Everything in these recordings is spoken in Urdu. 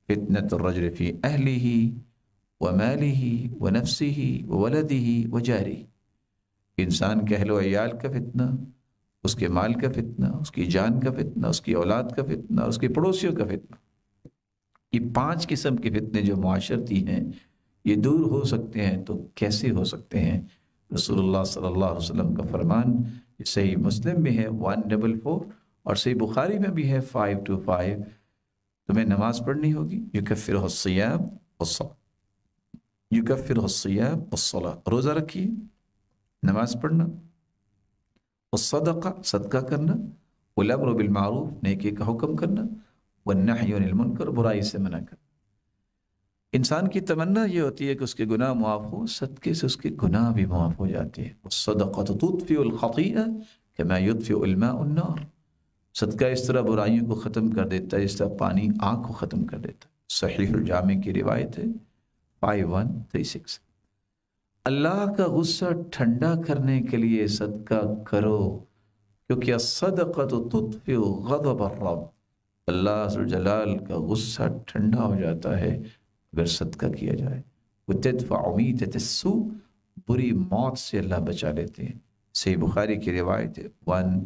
فتنة الرجل في أهله وماله ونفسه وولده وجاره. انسان کے اہل و عیال کا فتنہ، اس کے مال کا فتنہ، اس کی جان کا فتنہ، اس کی اولاد کا فتنہ، اس کے پڑوسیوں کا فتنہ. یہ 5 قسم کے فتنے جو معاشرتی ہیں یہ دور ہو سکتے ہیں تو کیسے ہو سکتے ہیں؟ رسول اللہ صلی اللہ علیہ وسلم کا فرمان صحیح مسلم میں ہے 144 اور صحیح بخاری میں بھی ہے 525. تمہیں نماز پڑھنی ہوگی، یکفرہ الصیام والصلاۃ، یکفرہ الصیام والصلاۃ، روزہ رکھیے، نماز پڑھنا، والصدقہ، صدقہ کرنا، والامر بالمعروف، نیکی کا حکم کرنا، والنہی عن المنکر، برائی سے منع کرنا. انسان کی تمنا یہ ہوتی ہے کہ اس کے گناہ معاف ہو، صدقے سے اس کے گناہ بھی معاف ہو جاتے ہیں. والصدقۃ تطفئ الخطیئہ کما یطفئ الماء النار. صدقہ اس طرح برائیوں کو ختم کر دیتا ہے جس طرح پانی آگ کو ختم کر دیتا ہے. صحیح الجامع کی روایت ہے 5136. اللہ کا غصہ ٹھنڈا کرنے کے لیے صدقہ کرو، کیونکہ الصدقۃ تطفئ غضب الرب. اللہ عز و جلال کا غصہ ٹھنڈا ہو جاتا ہے اگر صدقہ کیا جائے. وتدفع میتۃ السوء، بری موت سے اللہ بچا لیتے ہیں. صحیح بخاری کی روایت ہے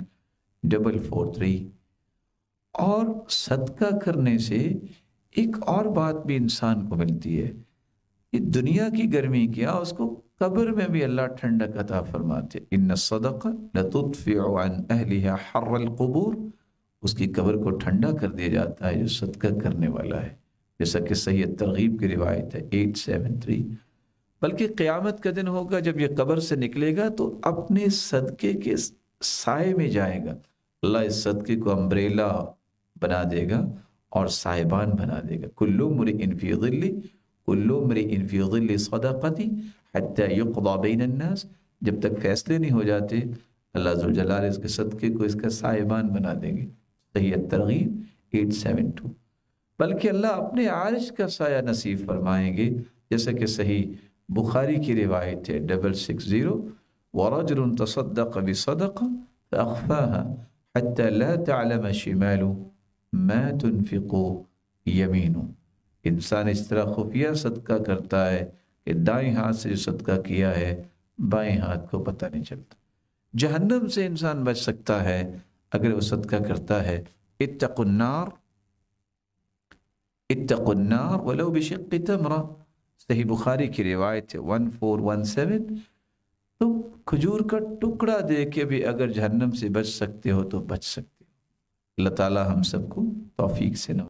1443. اور صدقہ کرنے سے ایک اور بات بھی انسان کو ملتی ہے. یہ دنیا کی گرمی کیا، اس کو قبر میں بھی اللہ ٹھنڈک عطا فرماتے. ان الصدقہ لتدفع عن اہلها حر القبور، اس کی قبر کو ٹھنڈا کر دیا جاتا ہے جو صدقہ کرنے والا ہے، جیسا کہ صحیح ترغیب کی روایت ہے 873. بلکہ قیامت کا دن ہوگا جب یہ قبر سے نکلے گا تو اپنے صدقے کے سائے میں جائے گا. اللہ اس صدقے کو امبریلا بنا دے گا اور سائبان بنا دے گا. کل امرئ فی ظل، کل امرئ فی ظل صدقتی حتی یقضی بین الناس. جب تک فیصلے نہیں ہو جاتے اللہ عز و جلال اس کے صدقے کو اس کا سائبان بنا دیں گے. صحیح ترغیب 872. بلکہ اللہ اپنے عرش کا سایہ نصیب فرمائیں گے، جیسا کہ صحیح بخاری کی روایت ہے 660. وَرَجُلٌ تَصَدَّقَ بِصَدَقَةٍ فَأَخْفَاهَا حَتَّى لَا تَعْلَمَ شِمَالُهُ مَا تُنْفِقُ يَمِينُهُ. انسان اس طرح خفیہ صدقہ کرتا ہے کہ دائیں ہاتھ سے جو صدقہ کیا ہے بائیں ہاتھ کو پتہ نہیں چلتا. جہنم سے انسان بچ سکتا ہے اگر وہ صدقہ کرتا ہے. اتقوا النار، اتقوا النار ولو بشق تمرہ، صحیح بخاری کی روایت ہے 1417. تو کھجور کا ٹکڑا دے کے بھی اگر جہنم سے بچ سکتے ہو تو بچ سکتے ہو. اللہ تعالی ہم سب کو توفیق سے نوازے.